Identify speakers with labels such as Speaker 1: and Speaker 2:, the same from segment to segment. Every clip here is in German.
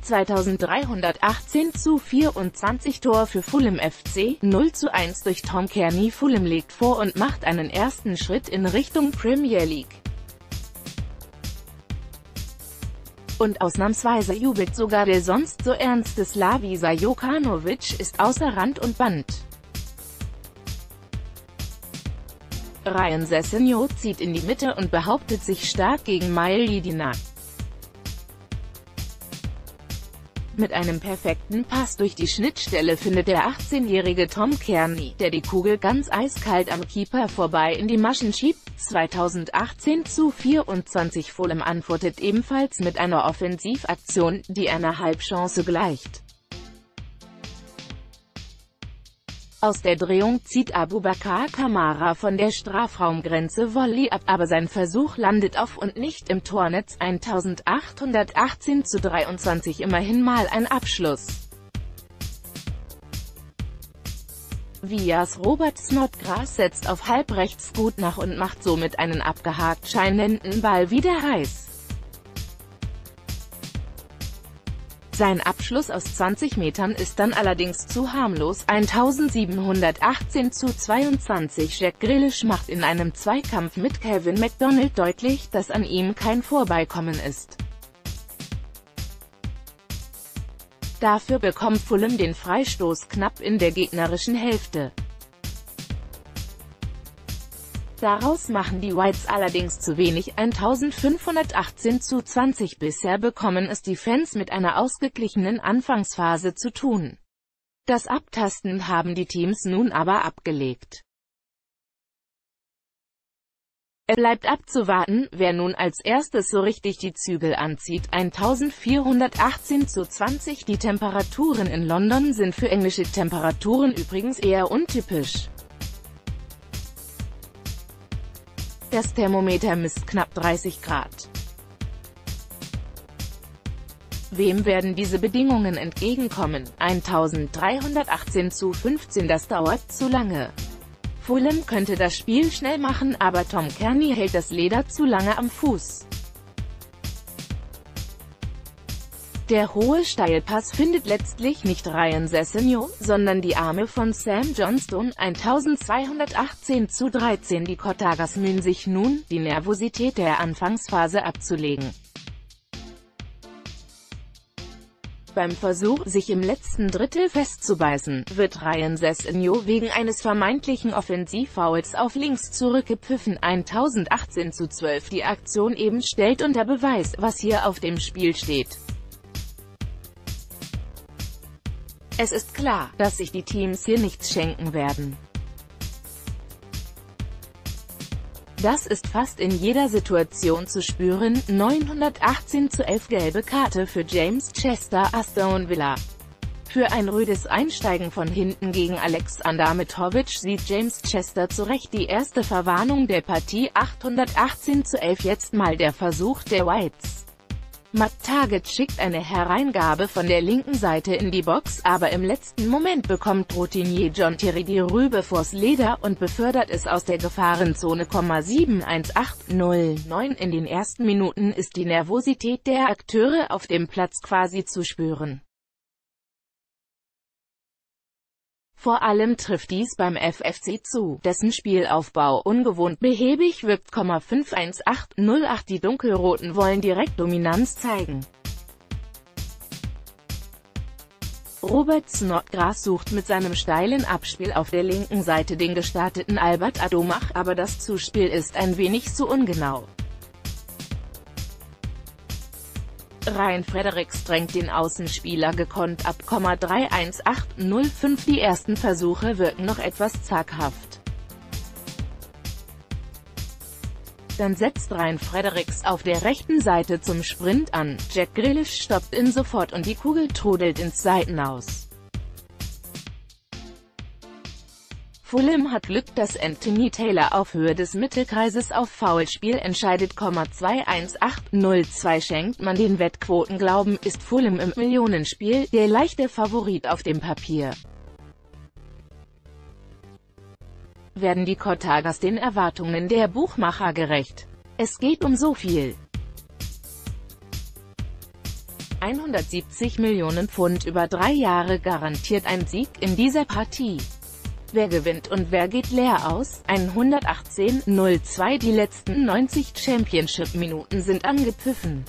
Speaker 1: 2318:24 Tor für Fulham FC, 0:1 durch Tom Cairney. Fulham legt vor und macht einen ersten Schritt in Richtung Premier League. Und ausnahmsweise jubelt sogar der sonst so ernste Slavisa Jokanovic ist außer Rand und Band. Ryan Sessegnon zieht in die Mitte und behauptet sich stark gegen Maïlidina. Mit einem perfekten Pass durch die Schnittstelle findet der 18-jährige Tom Cairney, der die Kugel ganz eiskalt am Keeper vorbei in die Maschen schiebt. 2018:24 Fulham antwortet ebenfalls mit einer Offensivaktion, die einer Halbchance gleicht. Aus der Drehung zieht Aboubakar Kamara von der Strafraumgrenze Volley ab, aber sein Versuch landet auf und nicht im Tornetz. 1818:23 immerhin mal ein Abschluss. Vias Robert Snodgrass setzt auf halbrechts gut nach und macht somit einen abgehakt scheinenden Ball wieder heiß. Sein Abschluss aus 20 Metern ist dann allerdings zu harmlos. 1718:22 Jack Grealish macht in einem Zweikampf mit Kevin McDonald deutlich, dass an ihm kein Vorbeikommen ist. Dafür bekommt Fulham den Freistoß knapp in der gegnerischen Hälfte. Daraus machen die Whites allerdings zu wenig. 1518:20 Bisher bekommen es die Fans mit einer ausgeglichenen Anfangsphase zu tun. Das Abtasten haben die Teams nun aber abgelegt. Es bleibt abzuwarten, wer nun als erstes so richtig die Zügel anzieht. 1418:20 Die Temperaturen in London sind für englische Temperaturen übrigens eher untypisch. Das Thermometer misst knapp 30 Grad. Wem werden diese Bedingungen entgegenkommen? 1318:15 Das dauert zu lange. Fulham könnte das Spiel schnell machen, aber Tom Cairney hält das Leder zu lange am Fuß. Der hohe Steilpass findet letztlich nicht Ryan Sessegnon, sondern die Arme von Sam Johnstone. 1218:13 Die Cottagers mühen sich nun, die Nervosität der Anfangsphase abzulegen. Beim Versuch, sich im letzten Drittel festzubeißen, wird Ryan Sessegnon wegen eines vermeintlichen Offensivfouls auf links zurückgepfiffen. 1018:12 Die Aktion eben stellt unter Beweis, was hier auf dem Spiel steht. Es ist klar, dass sich die Teams hier nichts schenken werden. Das ist fast in jeder Situation zu spüren. 918:11 Gelbe Karte für James Chester, Aston Villa. Für ein rüdes Einsteigen von hinten gegen Alexander Mitrovic sieht James Chester zu Recht die erste Verwarnung der Partie. 818:11 Jetzt mal der Versuch der Whites. Matt Targett schickt eine Hereingabe von der linken Seite in die Box, aber im letzten Moment bekommt Routinier John Terry die Rübe vors Leder und befördert es aus der Gefahrenzone. 718:09 In den ersten Minuten ist die Nervosität der Akteure auf dem Platz quasi zu spüren. Vor allem trifft dies beim FFC zu, dessen Spielaufbau ungewohnt behäbig wirkt. 518:08 Die Dunkelroten wollen direkt Dominanz zeigen. Robert Snodgrass sucht mit seinem steilen Abspiel auf der linken Seite den gestarteten Albert Adomach, aber das Zuspiel ist ein wenig zu ungenau. Ryan Fredericks drängt den Außenspieler gekonnt ab. 318:05 Die ersten Versuche wirken noch etwas zaghaft. Dann setzt Ryan Fredericks auf der rechten Seite zum Sprint an. Jack Grealish stoppt ihn sofort und die Kugel trudelt ins Seitenaus. Fulham hat Glück, dass Anthony Taylor auf Höhe des Mittelkreises auf Foulspiel entscheidet. 218:02 Schenkt man den Wettquoten Glauben, ist Fulham im Millionenspiel der leichte Favorit auf dem Papier. Werden die Cottagers den Erwartungen der Buchmacher gerecht? Es geht um so viel. 170 Millionen Pfund über 3 Jahre garantiert ein Sieg in dieser Partie. Wer gewinnt und wer geht leer aus? 118:02. Die letzten 90 Championship-Minuten sind angepfiffen.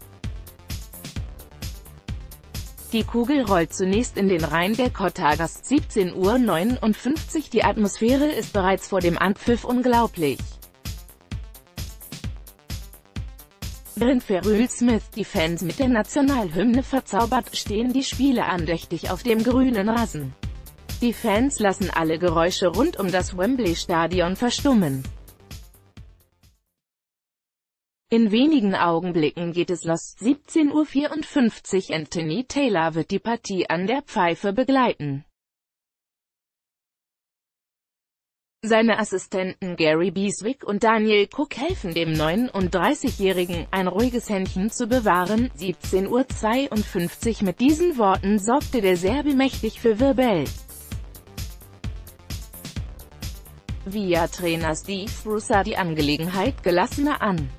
Speaker 1: Die Kugel rollt zunächst in den Reihen der Cougars. 17:59 Uhr. Die Atmosphäre ist bereits vor dem Anpfiff unglaublich. Während Ferrell Smith die Fans mit der Nationalhymne verzaubert, stehen die Spieler andächtig auf dem grünen Rasen. Die Fans lassen alle Geräusche rund um das Wembley-Stadion verstummen. In wenigen Augenblicken geht es los. 17:54 Uhr. Anthony Taylor wird die Partie an der Pfeife begleiten. Seine Assistenten Gary Beswick und Daniel Cook helfen dem 39-Jährigen, ein ruhiges Händchen zu bewahren. 17:52 Uhr. Mit diesen Worten sorgte der Serbe mächtig für Wirbel. Via-Trainer Steve Bruce sah die Angelegenheit gelassener an.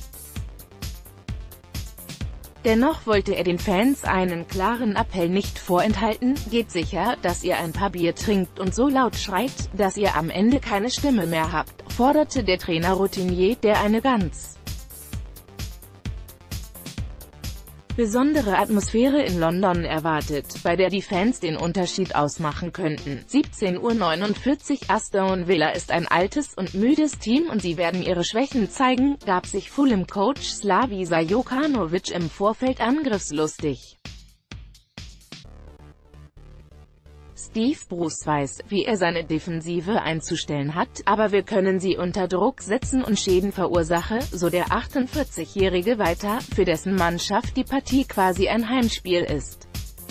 Speaker 1: Dennoch wollte er den Fans einen klaren Appell nicht vorenthalten: Geht sicher, dass ihr ein paar Bier trinkt und so laut schreit, dass ihr am Ende keine Stimme mehr habt, forderte der Trainer Routinier, der eine ganz besondere Atmosphäre in London erwartet, bei der die Fans den Unterschied ausmachen könnten. 17:49 Uhr. Aston Villa ist ein altes und müdes Team und sie werden ihre Schwächen zeigen, gab sich Fulham-Coach Slavisa Jokanovic im Vorfeld angriffslustig. Steve Bruce weiß, wie er seine Defensive einzustellen hat, aber wir können sie unter Druck setzen und Schäden verursachen, so der 48-Jährige weiter, für dessen Mannschaft die Partie quasi ein Heimspiel ist.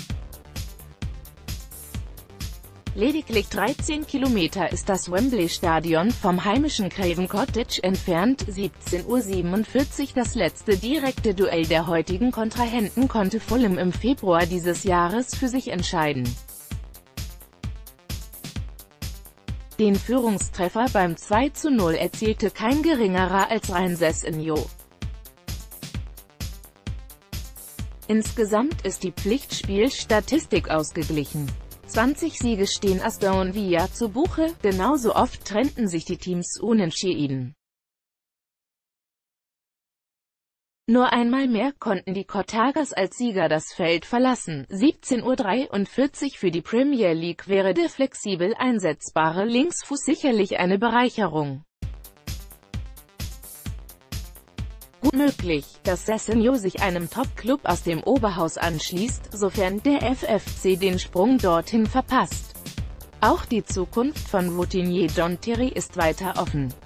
Speaker 1: Lediglich 13 Kilometer ist das Wembley-Stadion vom heimischen Craven Cottage entfernt. 17:47 Uhr. Das letzte direkte Duell der heutigen Kontrahenten konnte Fulham im Februar dieses Jahres für sich entscheiden. Den Führungstreffer beim 2:0 erzielte kein geringerer als Ryan Sessegnon. Insgesamt ist die Pflichtspielstatistik ausgeglichen. 20 Siege stehen Aston Villa zu Buche, genauso oft trennten sich die Teams unentschieden. Nur einmal mehr konnten die Cougars als Sieger das Feld verlassen. 17:43 Uhr. Für die Premier League wäre der flexibel einsetzbare Linksfuß sicherlich eine Bereicherung. Gut möglich, dass Sessegnon sich einem Top-Club aus dem Oberhaus anschließt, sofern der FFC den Sprung dorthin verpasst. Auch die Zukunft von Routinier John Terry ist weiter offen.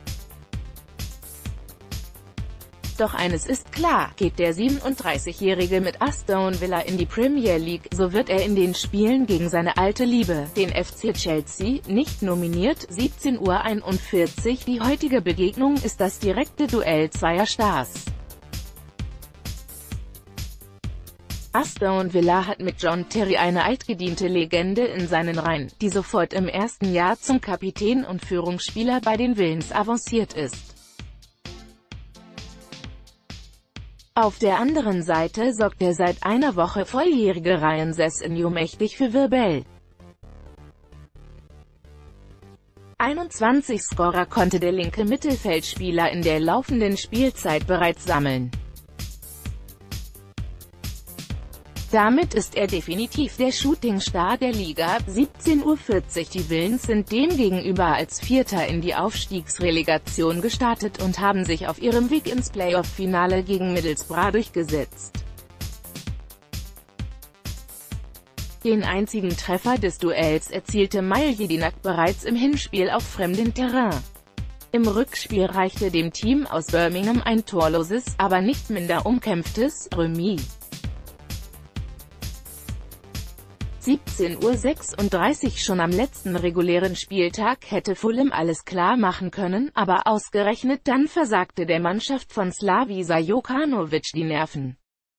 Speaker 1: Doch eines ist klar, geht der 37-Jährige mit Aston Villa in die Premier League, so wird er in den Spielen gegen seine alte Liebe, den FC Chelsea, nicht nominiert. 17:41 Uhr. Die heutige Begegnung ist das direkte Duell zweier Stars. Aston Villa hat mit John Terry eine altgediente Legende in seinen Reihen, die sofort im ersten Jahr zum Kapitän und Führungsspieler bei den Villans avanciert ist. Auf der anderen Seite sorgt der seit einer Woche volljährige Ryan Sessegnon mächtig für Wirbel. 21 Scorer konnte der linke Mittelfeldspieler in der laufenden Spielzeit bereits sammeln. Damit ist er definitiv der Shootingstar der Liga. 17:40 Uhr. Die Villans sind demgegenüber als Vierter in die Aufstiegsrelegation gestartet und haben sich auf ihrem Weg ins Playoff-Finale gegen Middlesbrough durchgesetzt. Den einzigen Treffer des Duells erzielte Maljedinak bereits im Hinspiel auf fremdem Terrain. Im Rückspiel reichte dem Team aus Birmingham ein torloses, aber nicht minder umkämpftes Remis. 17:36 Uhr. Schon am letzten regulären Spieltag hätte Fulham alles klar machen können, aber ausgerechnet dann versagte der Mannschaft von Slavisa Jokanovic die Nerven.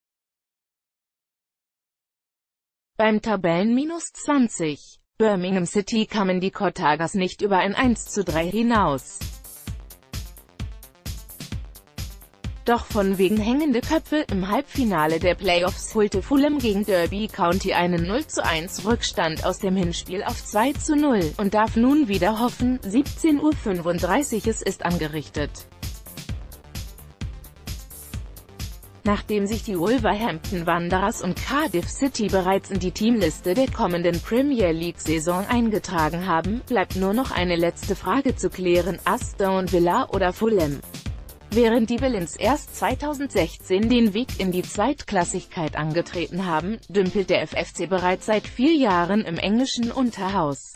Speaker 1: Beim Tabellen-Minus 20 Birmingham City kamen die Cougars nicht über ein 1:3 hinaus. Doch von wegen hängende Köpfe im Halbfinale der Playoffs holte Fulham gegen Derby County einen 0:1 Rückstand aus dem Hinspiel auf 2:0 und darf nun wieder hoffen. 17:35 Uhr. Es ist angerichtet. Nachdem sich die Wolverhampton Wanderers und Cardiff City bereits in die Teamliste der kommenden Premier League-Saison eingetragen haben, bleibt nur noch eine letzte Frage zu klären: Aston Villa oder Fulham? Während die Villains erst 2016 den Weg in die Zweitklassigkeit angetreten haben, dümpelt der FFC bereits seit 4 Jahren im englischen Unterhaus.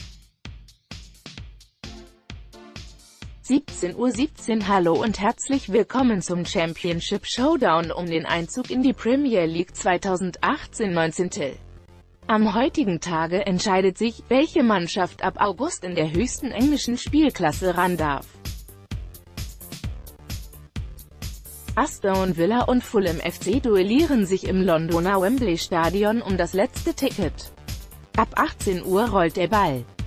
Speaker 1: 17:17 Uhr. Hallo und herzlich willkommen zum Championship Showdown um den Einzug in die Premier League 2018-19. Am heutigen Tage entscheidet sich, welche Mannschaft ab August in der höchsten englischen Spielklasse ran darf. Aston Villa und Fulham FC duellieren sich im Londoner Wembley Stadion um das letzte Ticket. Ab 18 Uhr rollt der Ball.